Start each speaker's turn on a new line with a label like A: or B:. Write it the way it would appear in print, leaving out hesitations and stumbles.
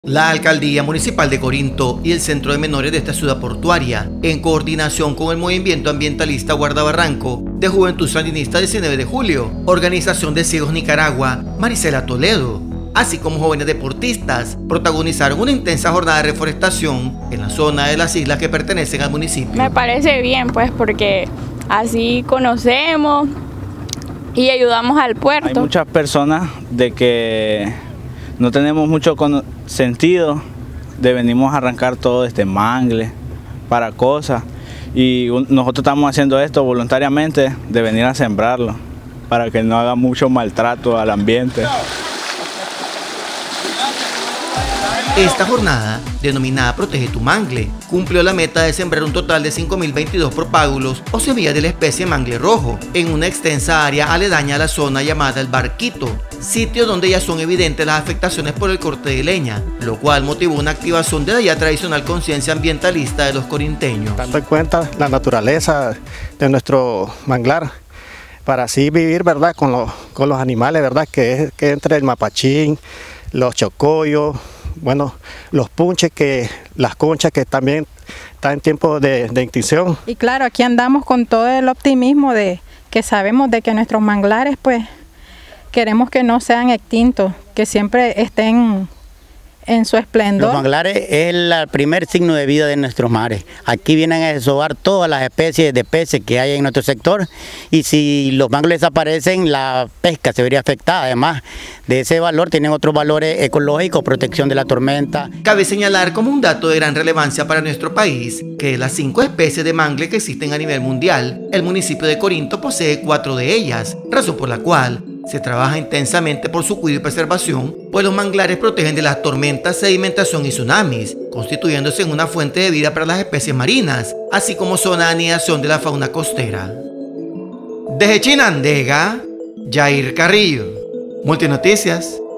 A: La Alcaldía Municipal de Corinto y el Centro de Menores de esta ciudad portuaria, en coordinación con el Movimiento Ambientalista Guardabarranco de Juventud Sandinista 19 de Julio, Organización de Ciegos Nicaragua, Marisela Toledo, así como jóvenes deportistas, protagonizaron una intensa jornada de reforestación en la zona de las islas que pertenecen al municipio.
B: Me parece bien, pues, porque así conocemos y ayudamos al puerto.
C: Hay muchas personas de que no tenemos mucho sentido de venimos a arrancar todo este mangle para cosas, y nosotros estamos haciendo esto voluntariamente de venir a sembrarlo para que no haga mucho maltrato al ambiente.
A: Esta jornada, denominada Protege tu Mangle, cumplió la meta de sembrar un total de 5.022 propágulos o semillas de la especie mangle rojo en una extensa área aledaña a la zona llamada El Barquito, sitio donde ya son evidentes las afectaciones por el corte de leña, lo cual motivó una activación de la ya tradicional conciencia ambientalista de los corinteños.
D: Dando en cuenta la naturaleza de nuestro manglar, para así vivir, ¿verdad?, con los animales, ¿verdad?, que entre el mapachín, los chocollos, bueno, los punches, las conchas que también están en tiempo de extinción.
E: Y claro, aquí andamos con todo el optimismo de que sabemos de que nuestros manglares, pues, queremos que no sean extintos, que siempre estén en su esplendor.
F: Los manglares es el primer signo de vida de nuestros mares. Aquí vienen a desovar todas las especies de peces que hay en nuestro sector, y si los mangles desaparecen, la pesca se vería afectada. Además de ese valor, tienen otros valores ecológicos, protección de la tormenta.
A: Cabe señalar como un dato de gran relevancia para nuestro país que de las 5 especies de mangle que existen a nivel mundial, el municipio de Corinto posee 4 de ellas, razón por la cual se trabaja intensamente por su cuidado y preservación, pues los manglares protegen de las tormentas, sedimentación y tsunamis, constituyéndose en una fuente de vida para las especies marinas, así como zona de anidación de la fauna costera. Desde Chinandega, Jair Carrillo, Multinoticias.